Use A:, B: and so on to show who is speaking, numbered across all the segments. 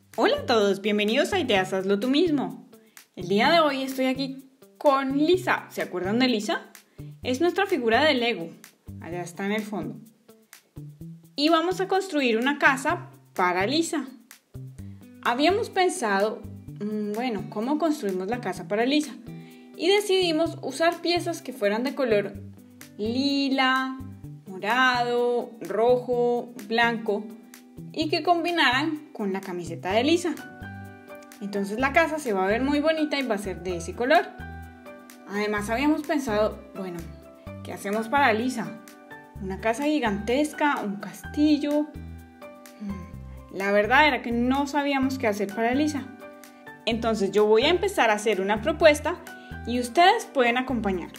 A: Hola a todos, bienvenidos a Ideas Hazlo Tú Mismo. El día de hoy estoy aquí con Lisa. ¿Se acuerdan de Lisa? Es nuestra figura de Lego. Allá está en el fondo. Y vamos a construir una casa para Lisa. Habíamos pensado, ¿cómo construimos la casa para Lisa? Y decidimos usar piezas que fueran de color lila, morado, rojo, blanco y que combinaran con la camiseta de Lisa. Entonces la casa se va a ver muy bonita y va a ser de ese color. Además habíamos pensado, ¿qué hacemos para Lisa? ¿Una casa gigantesca? ¿Un castillo? La verdad era que no sabíamos qué hacer para Lisa. Entonces yo voy a empezar a hacer una propuesta y ustedes pueden acompañarme.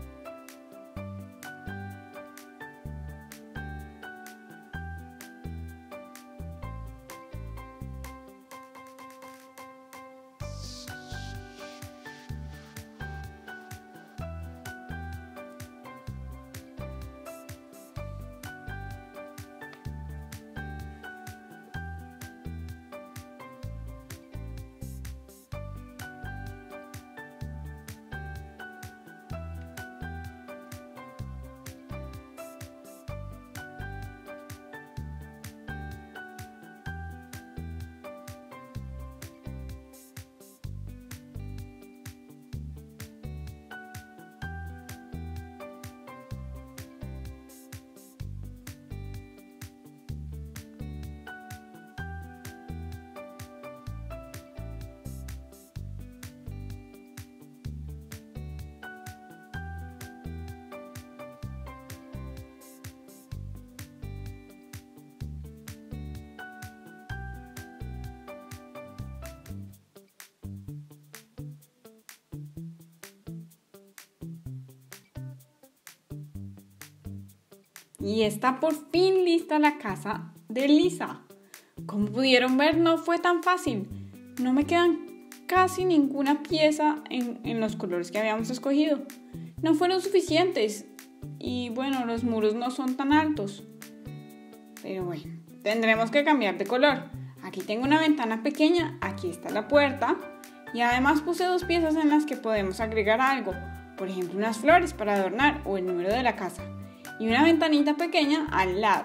A: Y está por fin lista la casa de Lisa. Como pudieron ver, no fue tan fácil. No me quedan casi ninguna pieza en los colores que habíamos escogido. No fueron suficientes. Y los muros no son tan altos. Pero tendremos que cambiar de color. Aquí tengo una ventana pequeña, aquí está la puerta. Y además puse dos piezas en las que podemos agregar algo. Por ejemplo, unas flores para adornar o el número de la casa. Y una ventanita pequeña al lado.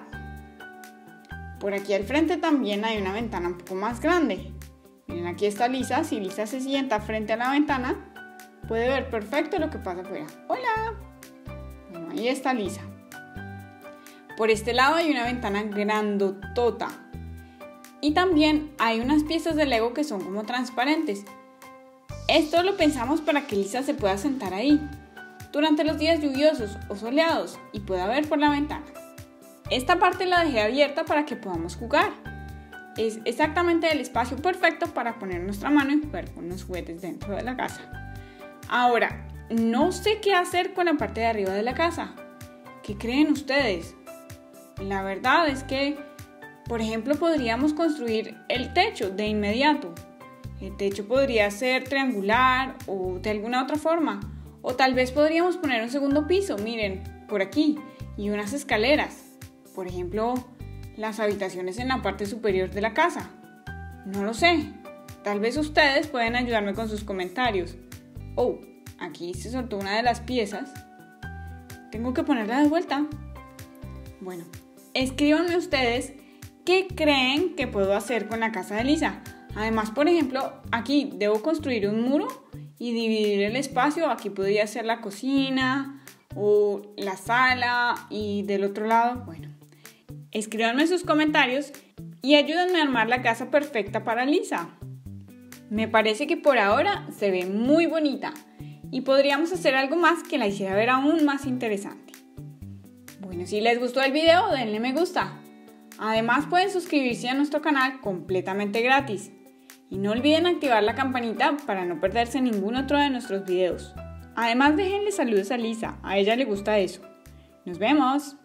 A: Por aquí al frente también hay una ventana un poco más grande. Miren, aquí está Lisa. Si Lisa se sienta frente a la ventana, puede ver perfecto lo que pasa afuera. ¡Hola! Ahí está Lisa. Por este lado hay una ventana grandotota. Y también hay unas piezas de Lego que son como transparentes. Esto lo pensamos para que Lisa se pueda sentar ahí durante los días lluviosos o soleados y pueda ver por la ventana. Esta parte la dejé abierta para que podamos jugar. Es exactamente el espacio perfecto para poner nuestra mano y jugar con los juguetes dentro de la casa. Ahora, no sé qué hacer con la parte de arriba de la casa. ¿Qué creen ustedes? La verdad es que, por ejemplo, podríamos construir el techo de inmediato. El techo podría ser triangular o de alguna otra forma. O tal vez podríamos poner un segundo piso, miren, por aquí, y unas escaleras. Por ejemplo, las habitaciones en la parte superior de la casa. No lo sé. Tal vez ustedes pueden ayudarme con sus comentarios. Aquí se soltó una de las piezas. Tengo que ponerla de vuelta. Escríbanme ustedes qué creen que puedo hacer con la casa de Lisa. Además, por ejemplo, aquí debo construir un muro y dividir el espacio. Aquí podría ser la cocina o la sala y del otro lado, escríbanme sus comentarios y ayúdenme a armar la casa perfecta para Lisa. Me parece que por ahora se ve muy bonita y podríamos hacer algo más que la hiciera ver aún más interesante. Si les gustó el video, denle me gusta. Además pueden suscribirse a nuestro canal completamente gratis. Y no olviden activar la campanita para no perderse ningún otro de nuestros videos. Además, déjenle saludos a Lisa, a ella le gusta eso. ¡Nos vemos!